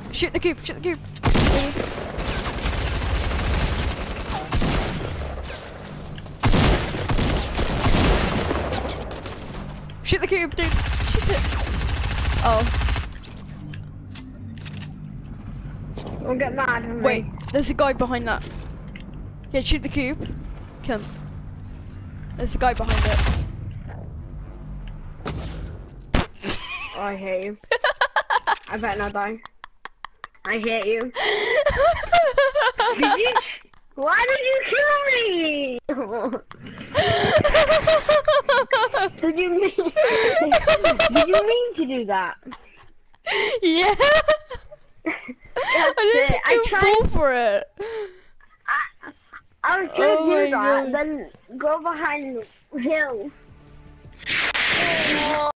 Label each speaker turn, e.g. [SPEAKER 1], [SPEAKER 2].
[SPEAKER 1] Shoot the cube, shoot the cube. Shoot the cube, dude. Shoot it. Oh.
[SPEAKER 2] Don't get mad at me.
[SPEAKER 1] Wait, there's a guy behind that. Yeah, shoot the cube. Kill him. There's a guy behind it.
[SPEAKER 2] Oh, I hate you. I better not die. I hate you. Did you? Why did you kill me? Did you mean? Did you mean to do that?
[SPEAKER 1] Yeah. I tried fall for it.
[SPEAKER 2] I was gonna do that, then go behind the hill.